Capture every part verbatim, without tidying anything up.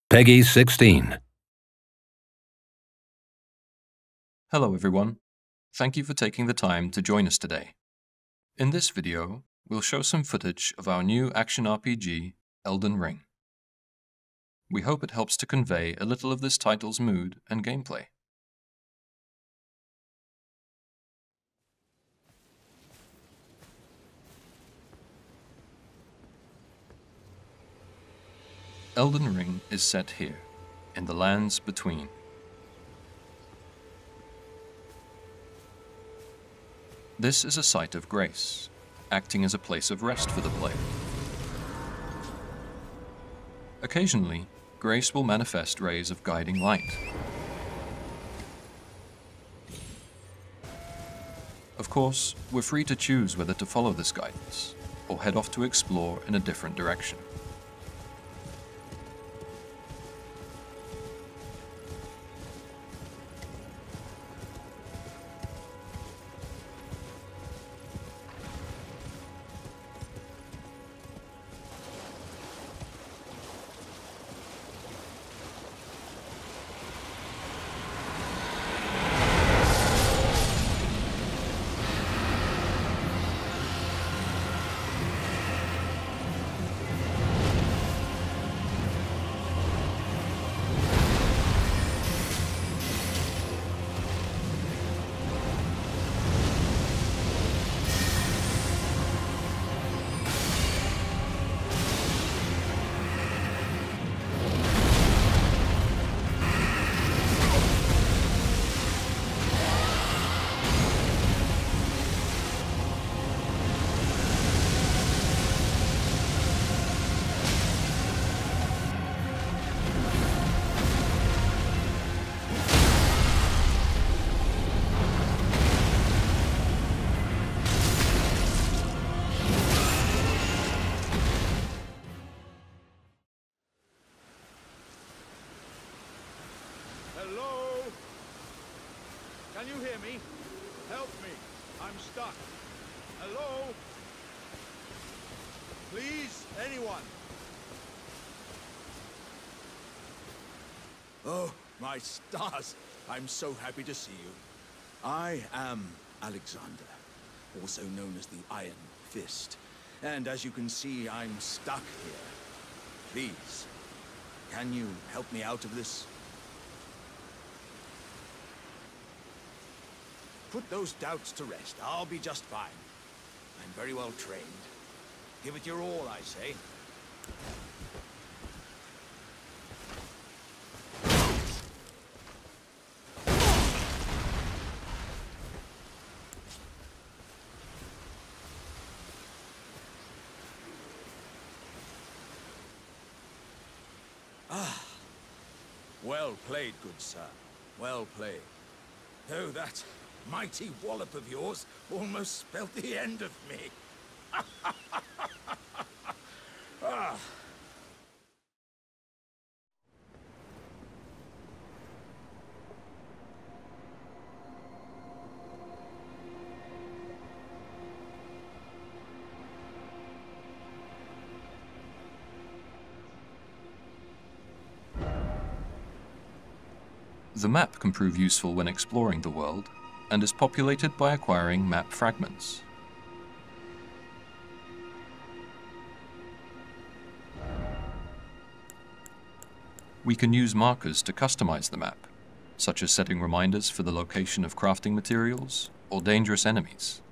Peggy sixteen. Hello everyone. Thank you for taking the time to join us today. In this video, we'll show some footage of our new action R P G, Elden Ring. We hope it helps to convey a little of this title's mood and gameplay. Elden Ring is set here, in the lands between. This is a site of grace, acting as a place of rest for the player. Occasionally, grace will manifest rays of guiding light. Of course, we're free to choose whether to follow this guidance, or head off to explore in a different direction. Hello? Can you hear me? Help me. I'm stuck. Hello? Please, anyone? Oh, my stars. I'm so happy to see you. I am Alexander, also known as the Iron Fist. And as you can see, I'm stuck here. Please, can you help me out of this? Put those doubts to rest. I'll be just fine. I'm very well trained. Give it your all, I say. Ah. Well played, good sir. Well played. Oh, that mighty wallop of yours almost spelled the end of me. ah. The map can prove useful when exploring the world, and is populated by acquiring map fragments. We can use markers to customize the map, such as setting reminders for the location of crafting materials or dangerous enemies.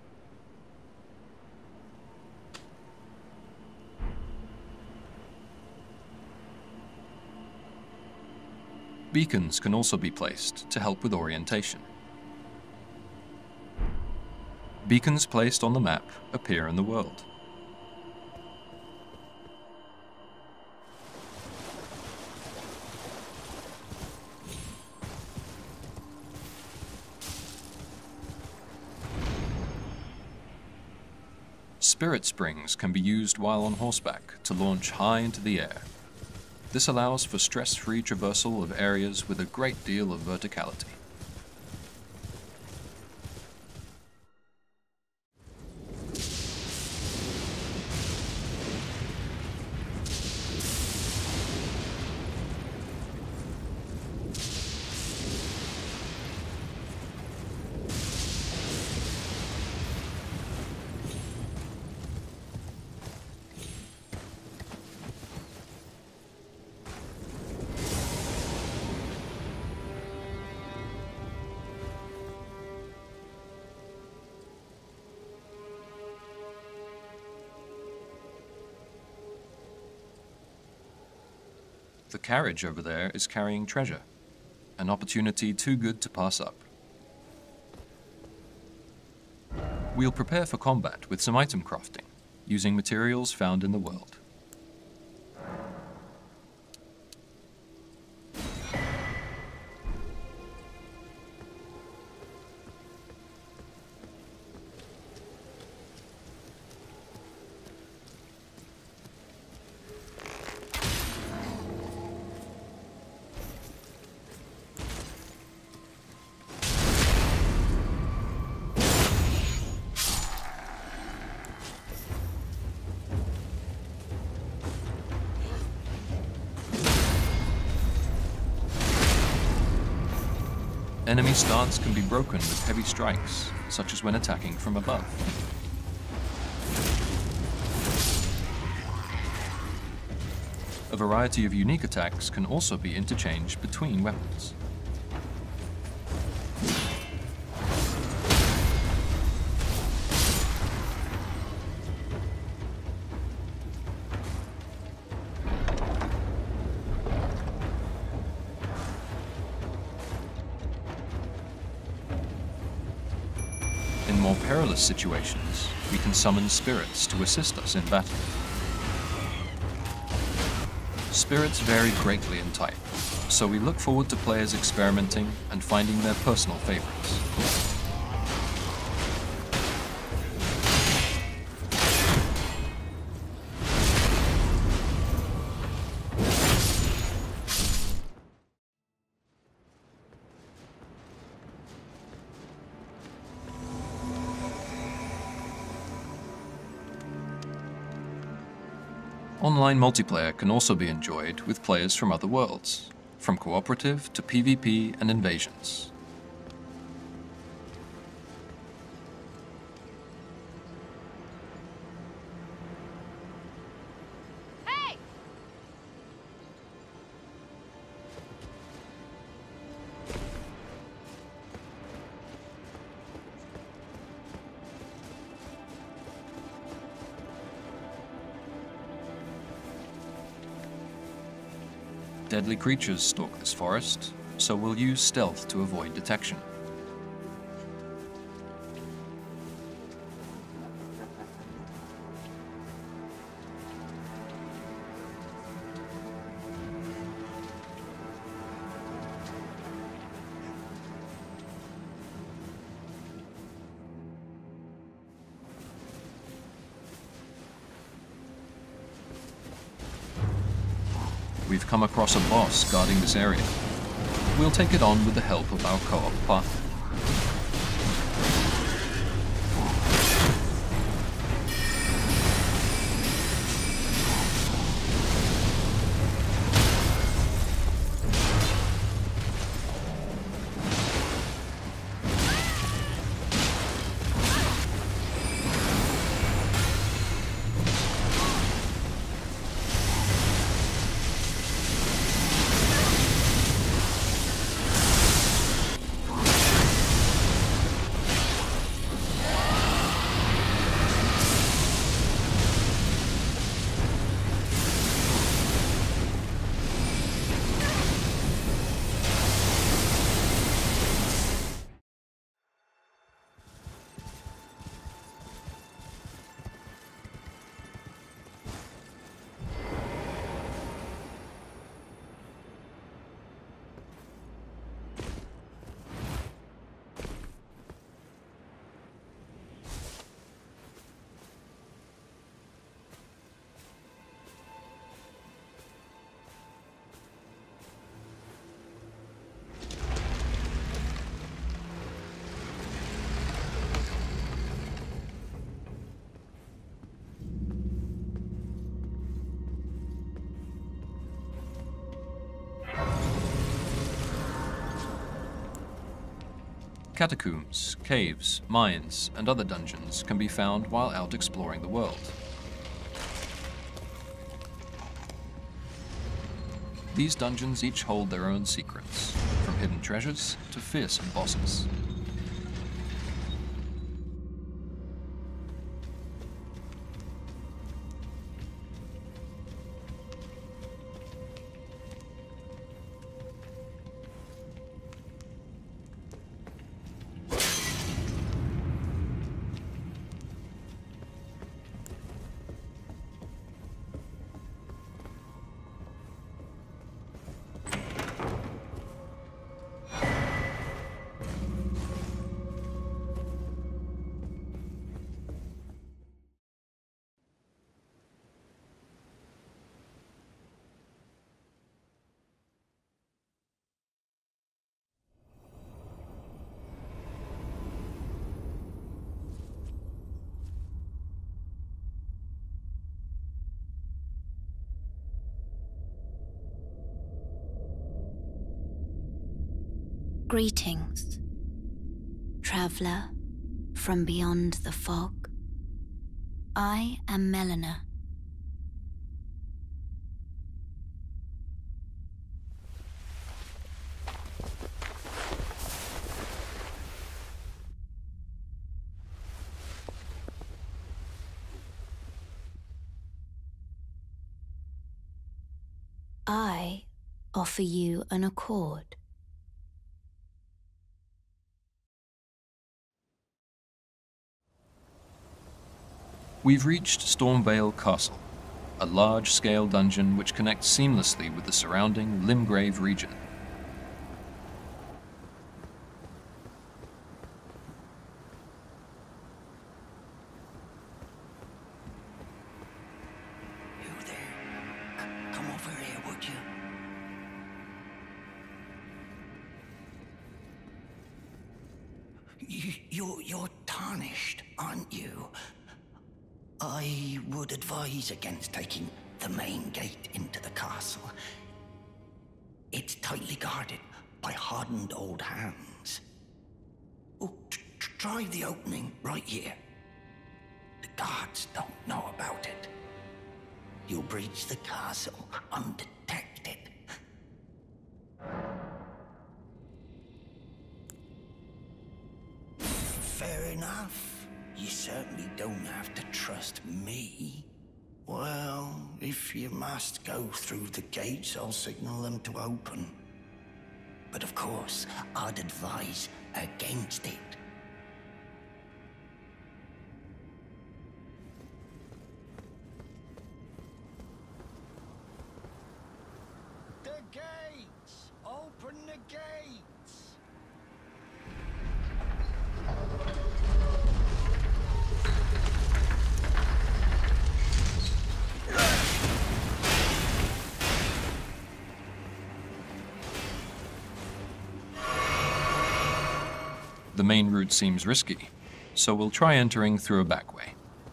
Beacons can also be placed to help with orientation. Beacons placed on the map appear in the world. Spirit springs can be used while on horseback to launch high into the air. This allows for stress-free traversal of areas with a great deal of verticality. The carriage over there is carrying treasure, an opportunity too good to pass up. We'll prepare for combat with some item crafting, using materials found in the world. Enemy stance can be broken with heavy strikes, such as when attacking from above. A variety of unique attacks can also be interchanged between weapons. In more perilous situations, we can summon spirits to assist us in battle. Spirits vary greatly in type, so we look forward to players experimenting and finding their personal favorites. Online multiplayer can also be enjoyed with players from other worlds, from cooperative to PvP and invasions. Hey! Deadly creatures stalk this forest, so we'll use stealth to avoid detection. We've come across a boss guarding this area. We'll take it on with the help of our co-op partner. Catacombs, caves, mines, and other dungeons can be found while out exploring the world. These dungeons each hold their own secrets, from hidden treasures to fearsome bosses. Greetings, traveler from beyond the fog. I am Melina. I offer you an accord. We've reached Stormvale Castle, a large-scale dungeon which connects seamlessly with the surrounding Limgrave region. You there? C- come over here, would you? you you're, you're tarnished, aren't you? I would advise against taking the main gate into the castle. It's tightly guarded by hardened old hands. Oh, t- t- try the opening right here. The guards don't know about it. You'll breach the castle undetected. Fair enough. You certainly don't have to trust me. Well, if you must go through the gates, I'll signal them to open. But of course, I'd advise against it. The gates! Open the gates! The main route seems risky, so we'll try entering through a back way.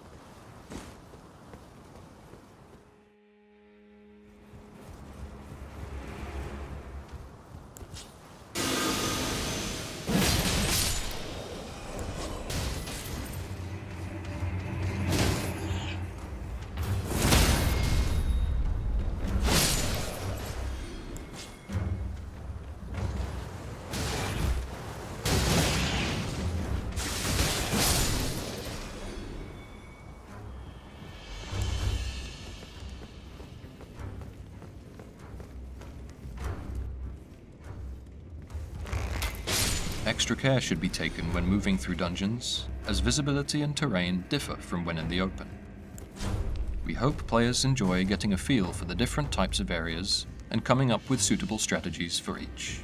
Extra care should be taken when moving through dungeons, as visibility and terrain differ from when in the open. We hope players enjoy getting a feel for the different types of areas and coming up with suitable strategies for each.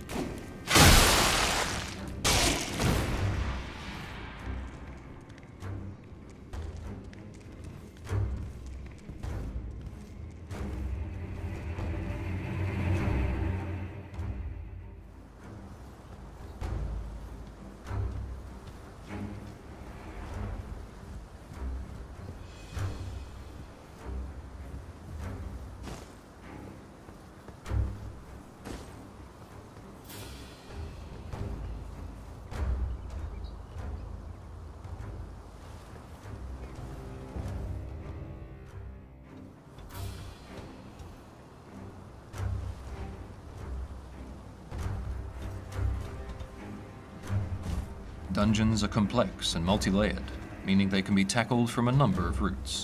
Dungeons are complex and multi-layered, meaning they can be tackled from a number of routes.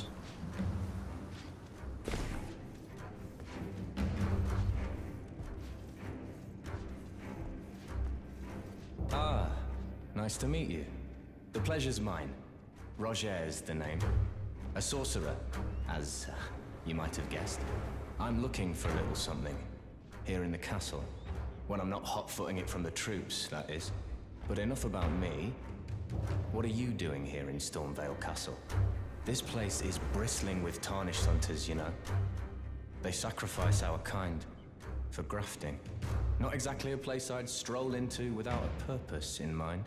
Ah, nice to meet you. The pleasure's mine. Roger's the name. A sorcerer, as uh, you might have guessed. I'm looking for a little something here in the castle. When I'm not hot-footing it from the troops, that is. But enough about me. What are you doing here in Stormvale Castle? This place is bristling with tarnished hunters, you know. They sacrifice our kind for grafting. Not exactly a place I'd stroll into without a purpose in mind.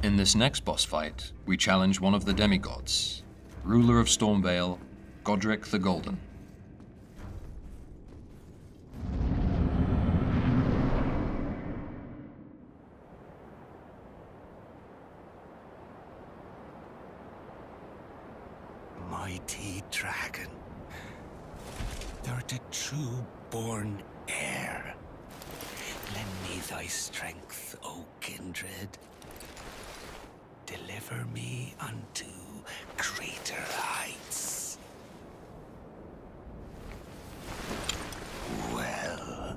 In this next boss fight, we challenge one of the demigods, ruler of Stormvale, Godric the Golden. Mighty dragon, thou'rt a true-born heir. Lend me thy strength, O kindred. Deliver me unto greater heights. Well.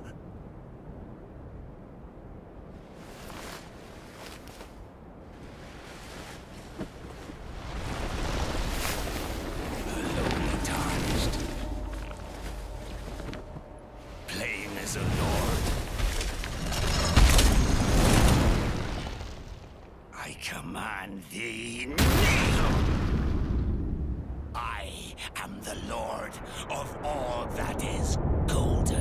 Lowly tarnished. Plain as a lord. I command thee, kneel! I am the lord of all that is golden.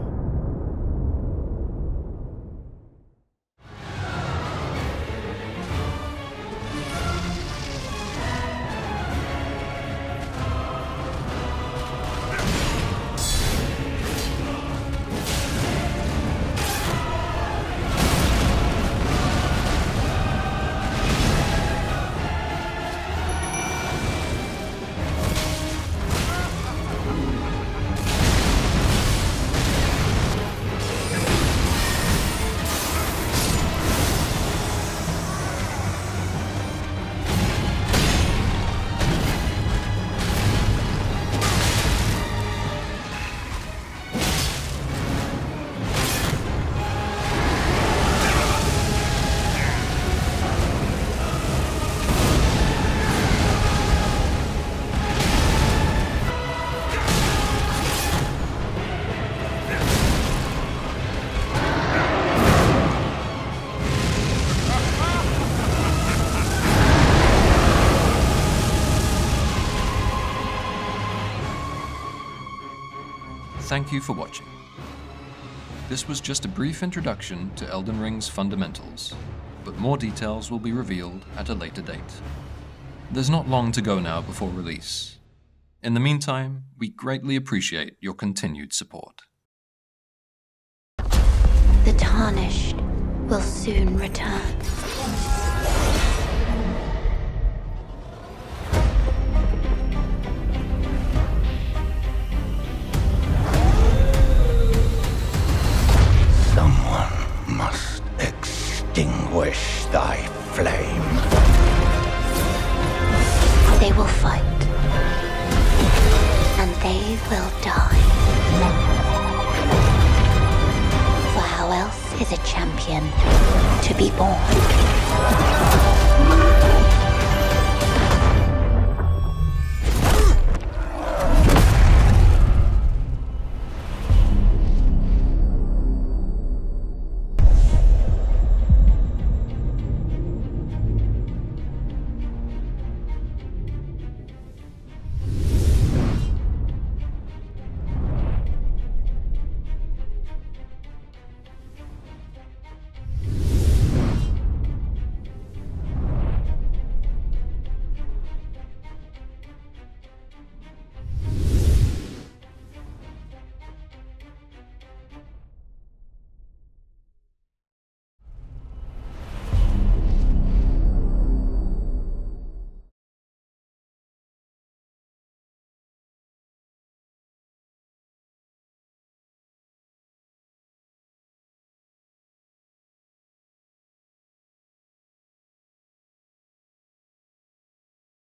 Thank you for watching. This was just a brief introduction to Elden Ring's fundamentals, but more details will be revealed at a later date. There's not long to go now before release. In the meantime, we greatly appreciate your continued support. The Tarnished will soon return. Someone must extinguish thy flame. They will fight. And they will die. For how else is a champion to be born?